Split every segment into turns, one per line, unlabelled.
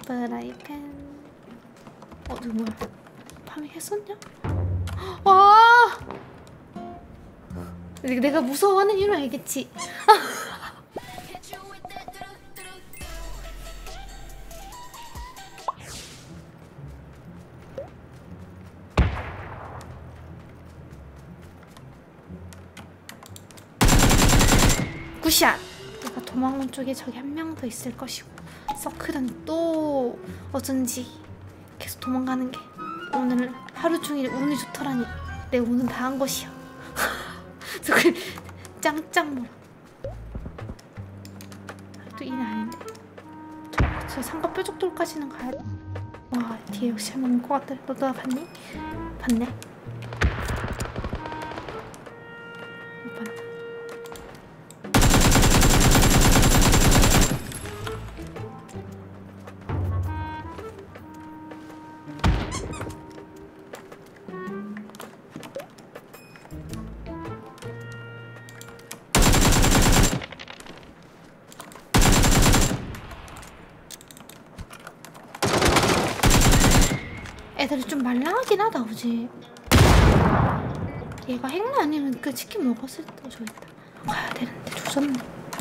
프라이팬. 누구 뭐야? 파밍 했었냐? 와! 내가 무서워하는 이유를 알겠지? 굿샷! 내가 도망온 쪽에 저기 한 명 더 있을 것이고 서클은 또 어쩐지 계속 도망가는 게 오늘 하루 종일 운이 좋더라니 내가 오늘 다 한 것이야. 서클 짱짱 멀어. 또 이는 아닌데 저 상가 뾰족돌까지는 가야 돼. 와 뒤에 역시 한 명 올 것 같다. 너도 봤니? 봤네? 못 봤나? 애들이 좀 말랑하긴 하다, 그지? 얘가 핵나 아니면 그 치킨 먹었을 때 저기다 가야 되는데 조졌네.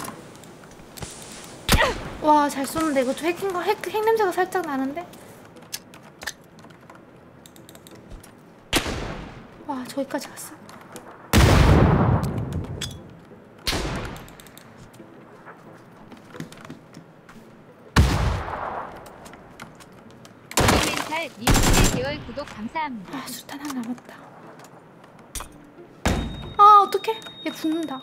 와, 잘 쏘는데 이거 좀 핵인가? 핵 냄새가 살짝 나는데? 와, 저기까지 갔어.
멘탈 20개월 구독 감사합니다.
아, 수탄 하나 남았다. 아, 어떡해? 얘 붙는다.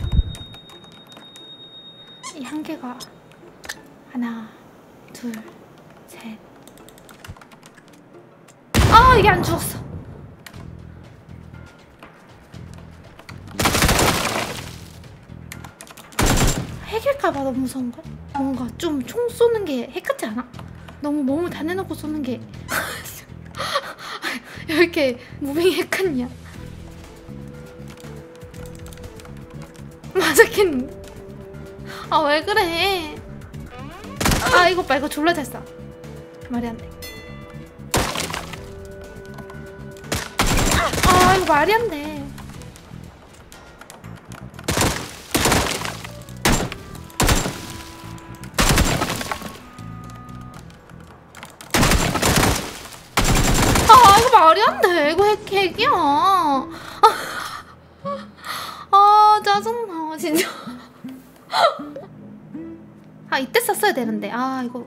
이 한 개가 하나, 둘, 셋. 아, 이게 안 죽었어. 핵일까봐 너무 무서운걸? 뭔가 좀 총 쏘는 게 핵 같지 않아? 너무 몸을 다 내놓고 쏘는 게 왜 이렇게 무빙이 핵 같냐? 맞았겠니? 아, 왜 그래? 아, 이거 봐, 이거 졸라 잘 쏴. 말이 안 돼. 아, 이거 말이 안 돼. 말이 안 돼. 이거 핵이야. 아, 짜증나 진짜. 아, 이때 썼어야 되는데. 아, 이거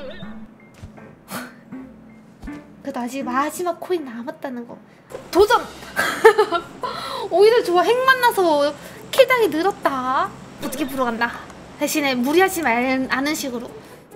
그래도 아직 마지막 코인 남았다는 거. 도전! 오히려 좋아. 핵 만나서 킬당이 늘었다. 어떻게 불어간다. 대신에 무리하지 않은 식으로.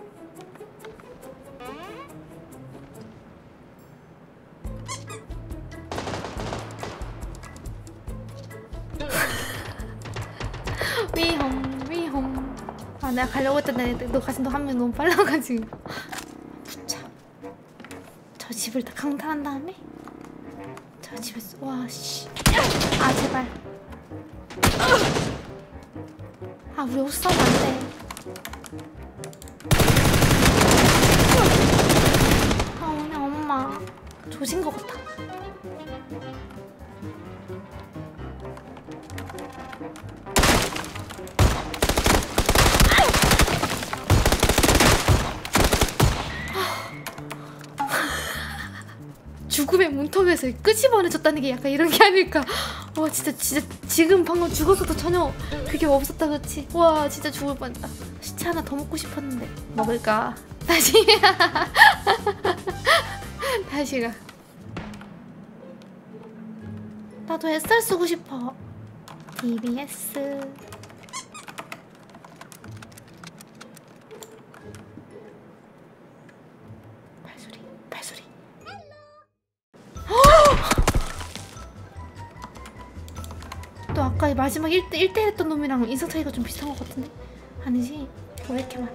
위험. 아, 내가 가려고 했던 너 가슴 너 한 명 너무 빨라가지고. 부차. 저 집을 다 강탈한 다음에 저 집에서 와 씨. 아, 제발. 아, 우리 옷 싸면 안 돼. 아, 오늘 엄마 조진 것 같아. 죽음의 문턱에서 끄집어내줬다는 게 약간 이런 게 아닐까. 와, 진짜 지금 방금 죽었어도 전혀 그게 없었다. 그렇지? 와, 진짜 죽을 뻔했다. 시체 하나 더 먹고 싶었는데 먹을까? 다시 다시 가. 나도 SR 쓰고 싶어. DBS. 발소리. 또 아까 마지막 1대1 했던 놈이랑 인성 차이가 좀 비슷한 것 같은데? 아니지? 왜 이렇게 많아?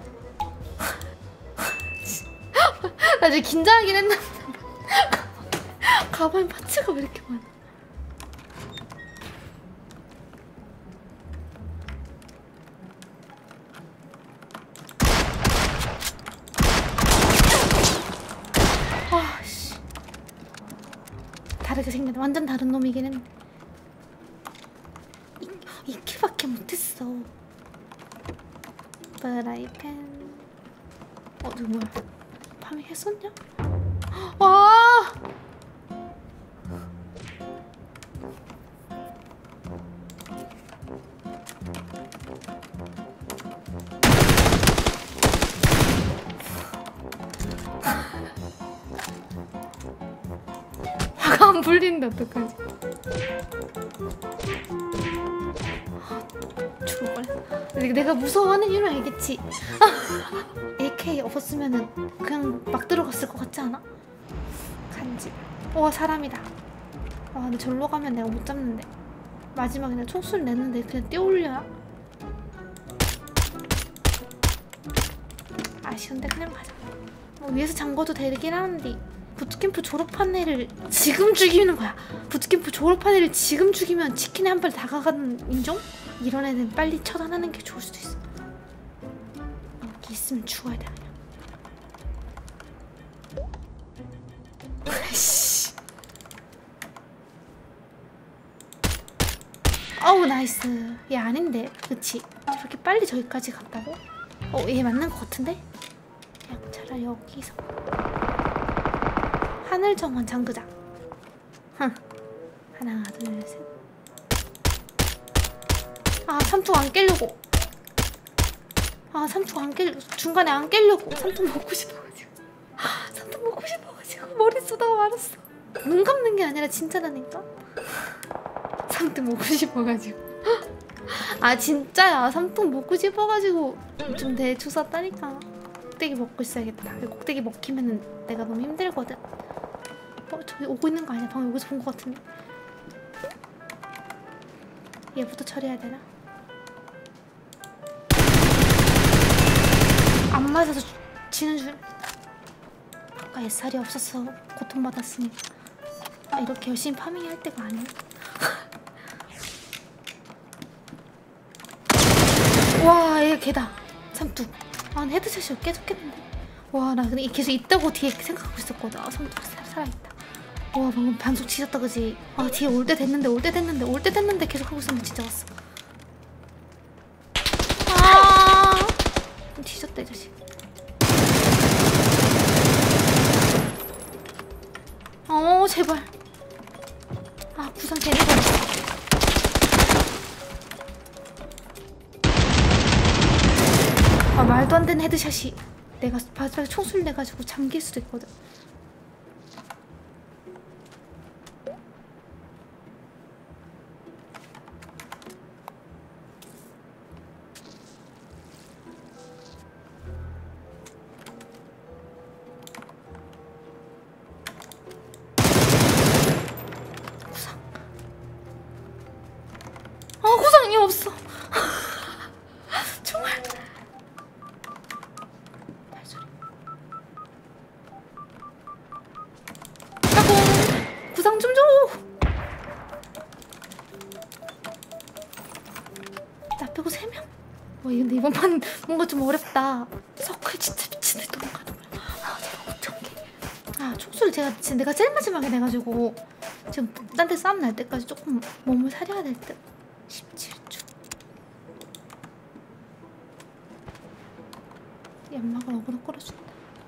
나 지금 긴장하긴 했는데 가방에 파츠가 왜 이렇게 많아? 다르게 생겼네. 완전 다른 놈이긴 했네. 이 킬밖에 못했어. 프라이팬. 저 뭐야? 파밍 했었냐? 와! 화가 안 풀리는데 어떡하지? 죽을 뻔했어. 내가 무서워하는 이유를 알겠지? AK 없었으면은 그냥 막 들어갔을 것 같지 않아? 간지. 와 사람이다. 와 근데 절로 가면 내가 못 잡는데. 마지막에 내가 총수를 냈는데 그냥 뛰어올려야? 아쉬운데 그냥 가자. 뭐 위에서 잠궈도 되긴 하는데 부트캠프 졸업한 애를 지금 죽이는 거야. 부트캠프 졸업한 애를 지금 죽이면 치킨에 한 발 다가가는 인종? 이런 애는 빨리 처단하는 게 좋을 수도 있어. 여기 있으면 죽어야 돼 그냥. 씨. 어우 나이스. 얘 아닌데 그치? 저렇게 빨리 저기까지 갔다고? 얘 맞는 것 같은데? 그냥 차라리 여기서 하늘정원 장그자. 하나 둘 셋. 아 삼투 안 깨려고. 아 삼투 안 깨려. 중간에 안 깨려고. 삼투 먹고 싶어가지고. 삼투 먹고 싶어가지고 머리 쏟아 말았어. 눈 감는 게 아니라 진짜라니까. 삼투 먹고 싶어가지고. 아 진짜야. 삼투 먹고 싶어가지고 좀 대충 쐈다니까. 꼭대기 먹고 있어야겠다. 꼭대기 먹히면은 내가 너무 힘들거든. 저기 오고 있는 거 아니야? 방금 여기서 본 거 같은데. 얘부터 처리해야 되나? 안 맞아서 지는 줄. 아까 SR이 없어서 고통받았으니까. 이렇게 열심히 파밍할 때가 아니야. 와, 얘 개다. 삼뚝. 아, 헤드샷이 깨졌겠는데. 와, 나 근데 계속 있다고 뒤에 생각하고 있었거든. 아, 삼뚝 살아있다. 와, 방금 반속 치셨다 그지? 아, 뒤에 올 때 됐는데 계속 하고 있었는데 진짜 왔어. 아, 뒤졌다 이 자식. 제발. 아, 구상 괜히 버렸어. 아, 말도 안 되는 헤드샷이. 내가 마지막에 총술 내가지고 잠길 수도 있거든. 구상이 없어. 정말. 발소리. 까꿍. 구상 좀 줘. 나 빼고 3명? 근데 이번 판 뭔가 좀 어렵다. 서클 진짜 미친데 도망가는 거야. 제가 5,000개. 총수를 내가 제일 마지막에 내가지고 지금 딴 데 싸움 날 때까지 조금 몸을 사려야 될 듯. 17초. 연막을 어그로 끌어준다.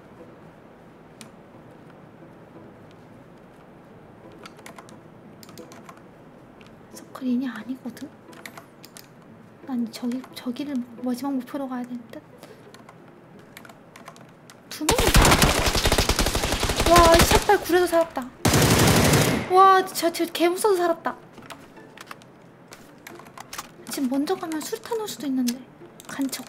서클인이 아니거든? 난 저기를 마지막 목표로 가야 될 듯? 2명이다. 와, 이 샷발 구려서 살았다. 와, 저 개무서워서 살았다. 지금 먼저 가면 수류탄 올 수도 있는데. 간척.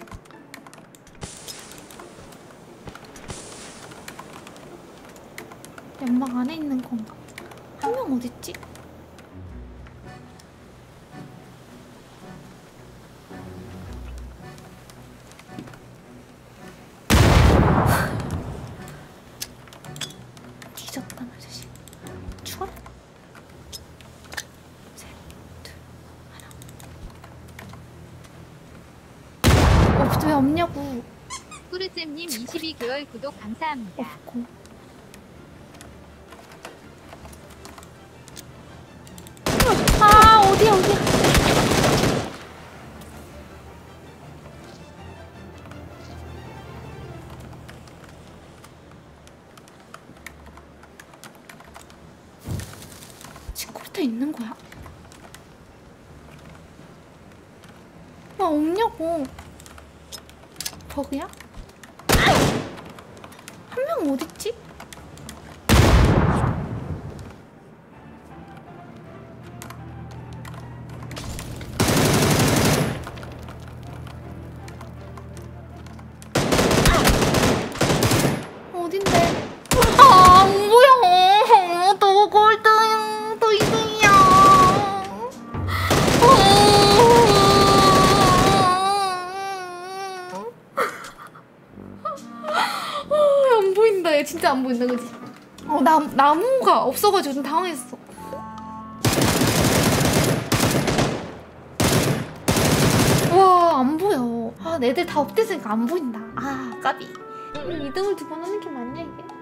연막 안에 있는 건가? 한 명 어딨지? 뒤졌다 나 자식. 죽어? 셋, 둘, 하나. 왜 없냐고.
꾸르잼님 22개월 구독 감사합니다.
없고. 어디야 어디야? 치코르타 있는 거야? 아 없냐고. 버그야? 한 명 어딨지? 어딘데? 아, 안 보여. 또 골드야. 또 2등이야. 안 보인다. 얘 진짜 안 보인다, 그지? 나무가 없어가지고 좀 당황했어. 와, 안 보여. 아, 애들 다 업됐으니까 안 보인다. 아, 까비. 2등을 2번 하는 게 맞냐, 이게?